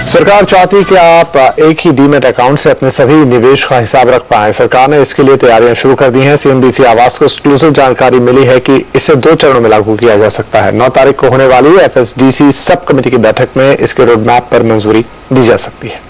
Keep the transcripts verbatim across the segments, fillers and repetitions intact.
सरकार चाहती कि आप एक ही डीमेट अकाउंट से अपने सभी निवेश का हिसाब रख पाएं। सरकार ने इसके लिए तैयारियां शुरू कर दी हैं। सीएनबीसी आवास को एक्सक्लूसिव जानकारी मिली है कि इसे दो चरणों में लागू किया जा सकता है। नौ तारीख को होने वाली एफएसडीसी सब कमेटी की बैठक में इसके रोड मैप पर मंजूरी दी जा सकती है।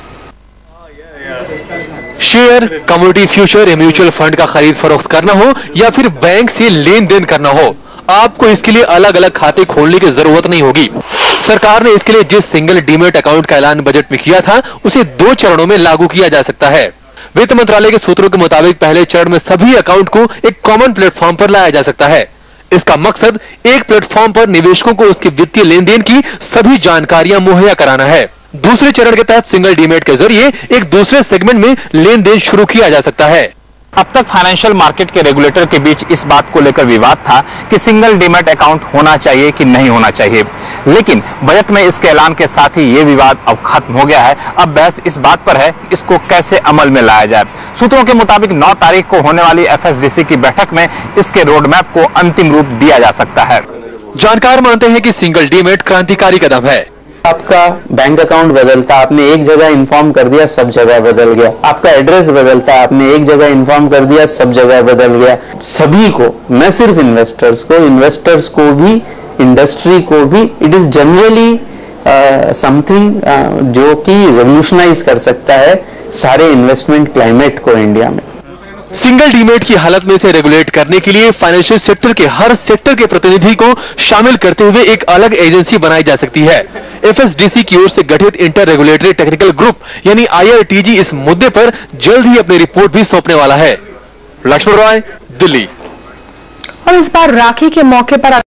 शेयर, कम्युनिटी फ्यूचर या म्यूचुअल फंड का खरीद फरोख्त करना हो या फिर बैंक से लेन देन करना हो, आपको इसके लिए अलग अलग खाते खोलने की जरूरत नहीं होगी। सरकार ने इसके लिए जिस सिंगल डीमेट अकाउंट का ऐलान बजट में किया था, उसे दो चरणों में लागू किया जा सकता है। वित्त मंत्रालय के सूत्रों के मुताबिक पहले चरण में सभी अकाउंट को एक कॉमन प्लेटफॉर्म पर लाया जा सकता है। इसका मकसद एक प्लेटफॉर्म पर निवेशकों को उसके वित्तीय लेन देन की सभी जानकारियां मुहैया कराना है। दूसरे चरण के तहत सिंगल डीमेट के जरिए एक दूसरे सेगमेंट में लेन देन शुरू किया जा सकता है। अब तक फाइनेंशियल मार्केट के रेगुलेटर के बीच इस बात को लेकर विवाद था कि सिंगल डीमेट अकाउंट होना चाहिए कि नहीं होना चाहिए, लेकिन बजट में इसके ऐलान के साथ ही ये विवाद अब खत्म हो गया है। अब बहस इस बात पर है इसको कैसे अमल में लाया जाए। सूत्रों के मुताबिक नौ तारीख को होने वाली एफएसडीसी की बैठक में इसके रोड मैप को अंतिम रूप दिया जा सकता है। जानकार मानते हैं कि सिंगल डीमेट क्रांतिकारी कदम है। आपका बैंक अकाउंट बदलता, आपने एक जगह इन्फॉर्म कर दिया, सब जगह बदल गया। आपका एड्रेस बदलता, आपने एक जगह इन्फॉर्म कर दिया, सब जगह बदल गया। सभी को, न सिर्फ इन्वेस्टर्स को, इन्वेस्टर्स को भी, इंडस्ट्री को भी, इट इज जनरली समथिंग जो कि रेवोल्यूशनाइज कर सकता है सारे इन्वेस्टमेंट क्लाइमेट को इंडिया में। सिंगल डीमेट की हालत में इसे रेगुलेट करने के लिए फाइनेंशियल सेक्टर के हर सेक्टर के प्रतिनिधि को शामिल करते हुए एक अलग एजेंसी बनाई जा सकती है। एफएसडीसी की ओर से गठित इंटर रेगुलेटरी टेक्निकल ग्रुप यानी आईआरटीजी इस मुद्दे पर जल्द ही अपनी रिपोर्ट भी सौंपने वाला है। लक्ष्मण रॉय, दिल्ली। और इस बार राखी के मौके पर